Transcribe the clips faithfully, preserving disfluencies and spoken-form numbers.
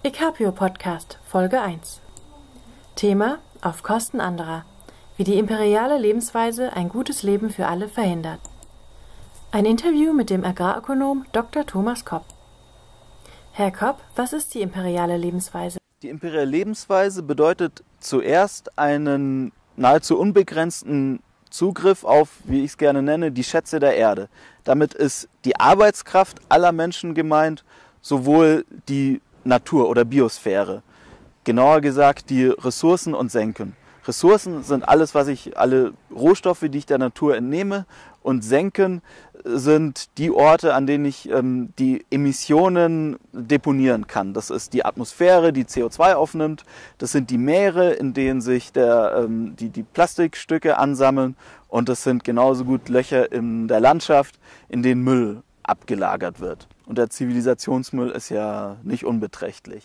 ICAPIO Podcast, Folge eins. Thema: Auf Kosten anderer. Wie die imperiale Lebensweise ein gutes Leben für alle verhindert. Ein Interview mit dem Agrarökonom Doktor Thomas Kopp. Herr Kopp, was ist die imperiale Lebensweise? Die imperiale Lebensweise bedeutet zuerst einen nahezu unbegrenzten Zugriff auf, wie ich es gerne nenne, die Schätze der Erde. Damit ist die Arbeitskraft aller Menschen gemeint, sowohl die Natur oder Biosphäre. Genauer gesagt die Ressourcen und Senken. Ressourcen sind alles, was ich, alle Rohstoffe, die ich der Natur entnehme, und Senken sind die Orte, an denen ich ähm, die Emissionen deponieren kann. Das ist die Atmosphäre, die C O zwei aufnimmt. Das sind die Meere, in denen sich der, ähm, die, die Plastikstücke ansammeln. Und das sind genauso gut Löcher in der Landschaft, in denen Müll abgelagert wird. Und der Zivilisationsmüll ist ja nicht unbeträchtlich.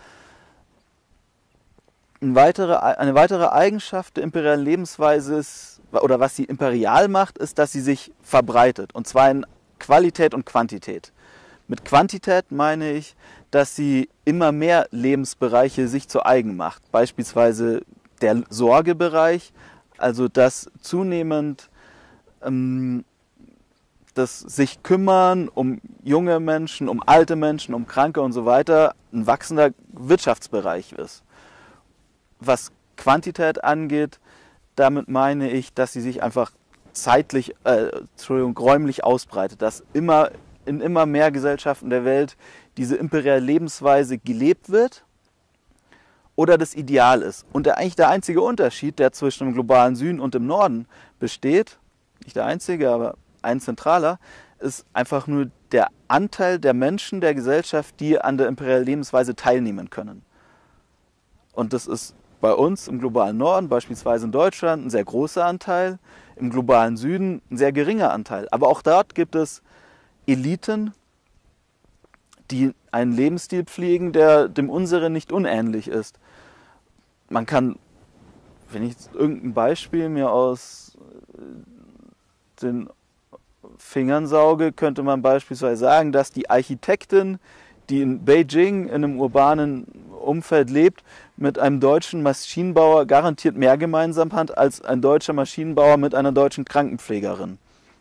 Eine weitere, eine weitere Eigenschaft der imperialen Lebensweise ist, oder was sie imperial macht, ist, dass sie sich verbreitet. Und zwar in Qualität und Quantität. Mit Quantität meine ich, dass sie immer mehr Lebensbereiche sich zu eigen macht. Beispielsweise der Sorgebereich, also dass zunehmend ähm, das sich kümmern um junge Menschen, um alte Menschen, um Kranke und so weiter, ein wachsender Wirtschaftsbereich ist. Was Quantität angeht, damit meine ich, dass sie sich einfach zeitlich, äh, Entschuldigung, räumlich ausbreitet, dass immer in immer mehr Gesellschaften der Welt diese imperiale Lebensweise gelebt wird oder das Ideal ist. Und der, eigentlich der einzige Unterschied, der zwischen dem globalen Süden und dem Norden besteht, nicht der einzige, aber ein zentraler, ist einfach nur der Anteil der Menschen der Gesellschaft, die an der imperialen Lebensweise teilnehmen können. Und das ist bei uns im globalen Norden, beispielsweise in Deutschland, ein sehr großer Anteil, im globalen Süden ein sehr geringer Anteil. Aber auch dort gibt es Eliten, die einen Lebensstil pflegen, der dem unseren nicht unähnlich ist. Man kann, wenn ich irgendein Beispiel mir aus den Fingern sauge, könnte man beispielsweise sagen, dass die Architektin, die in Beijing in einem urbanen Umfeld lebt, mit einem deutschen Maschinenbauer garantiert mehr gemeinsam hat als ein deutscher Maschinenbauer mit einer deutschen Krankenpflegerin.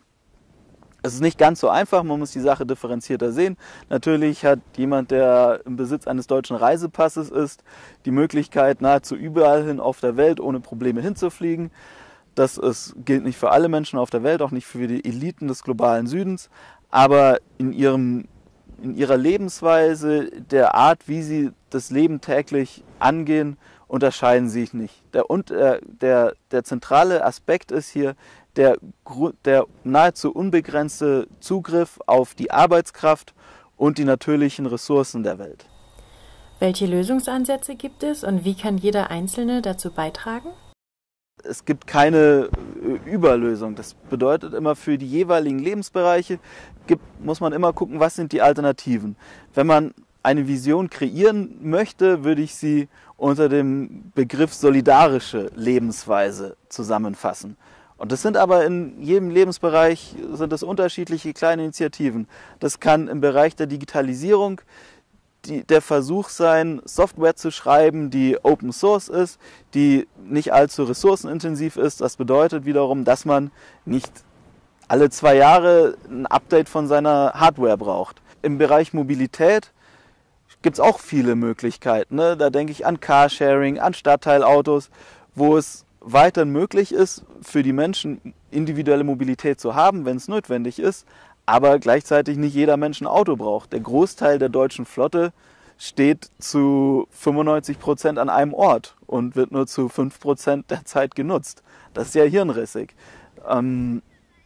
Es ist nicht ganz so einfach, man muss die Sache differenzierter sehen. Natürlich hat jemand, der im Besitz eines deutschen Reisepasses ist, die Möglichkeit, nahezu überall hin auf der Welt ohne Probleme hinzufliegen. Das ist, gilt nicht für alle Menschen auf der Welt, auch nicht für die Eliten des globalen Südens, aber in ihrem in ihrer Lebensweise, der Art, wie sie das Leben täglich angehen, unterscheiden sie sich nicht. Der, und, äh, der, der zentrale Aspekt ist hier der, der nahezu unbegrenzte Zugriff auf die Arbeitskraft und die natürlichen Ressourcen der Welt. Welche Lösungsansätze gibt es und wie kann jeder Einzelne dazu beitragen? Es gibt keine Überlösung. Das bedeutet immer, für die jeweiligen Lebensbereiche gibt, muss man immer gucken, was sind die Alternativen. Wenn man eine Vision kreieren möchte, würde ich sie unter dem Begriff solidarische Lebensweise zusammenfassen. Und das sind aber in jedem Lebensbereich sind das unterschiedliche kleine Initiativen. Das kann im Bereich der Digitalisierung Die, der Versuch sein, Software zu schreiben, die Open Source ist, die nicht allzu ressourcenintensiv ist. Das bedeutet wiederum, dass man nicht alle zwei Jahre ein Update von seiner Hardware braucht. Im Bereich Mobilität gibt es auch viele Möglichkeiten. Ne? Da denke ich an Carsharing, an Stadtteilautos, wo es weiterhin möglich ist, für die Menschen individuelle Mobilität zu haben, wenn es notwendig ist, aber gleichzeitig nicht jeder Mensch ein Auto braucht. Der Großteil der deutschen Flotte steht zu fünfundneunzig Prozent an einem Ort und wird nur zu fünf Prozent der Zeit genutzt. Das ist ja hirnrissig. Ähm,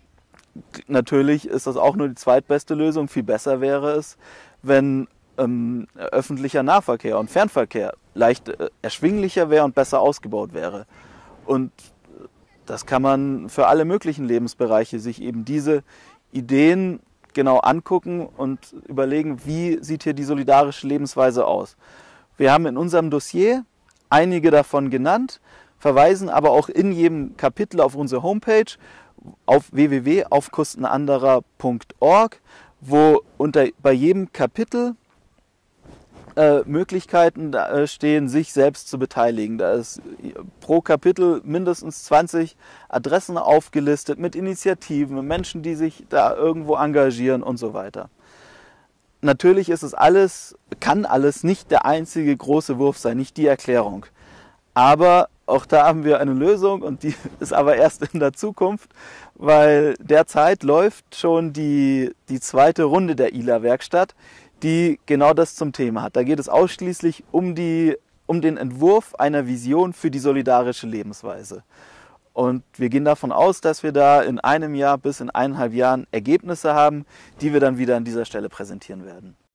natürlich ist das auch nur die zweitbeste Lösung. Viel besser wäre es, wenn ähm, öffentlicher Nahverkehr und Fernverkehr leicht äh, erschwinglicher wäre und besser ausgebaut wäre. Und das kann man für alle möglichen Lebensbereiche sich eben diese Ideen genau angucken und überlegen, wie sieht hier die solidarische Lebensweise aus. Wir haben in unserem Dossier einige davon genannt, verweisen aber auch in jedem Kapitel auf unsere Homepage auf w w w punkt auf kosten anderer punkt org, wo unter, bei jedem Kapitel äh, Möglichkeiten da, äh, stehen, sich selbst zu beteiligen. Da ist pro Kapitel mindestens zwanzig Adressen aufgelistet mit Initiativen, mit Menschen, die sich da irgendwo engagieren und so weiter. Natürlich ist es alles, kann alles nicht der einzige große Wurf sein, nicht die Erklärung. Aber auch da haben wir eine Lösung und die ist aber erst in der Zukunft, weil derzeit läuft schon die, die zweite Runde der I L A-Werkstatt, die genau das zum Thema hat. Da geht es ausschließlich um, die, um den Entwurf einer Vision für die solidarische Lebensweise. Und wir gehen davon aus, dass wir da in einem Jahr bis in eineinhalb Jahren Ergebnisse haben, die wir dann wieder an dieser Stelle präsentieren werden.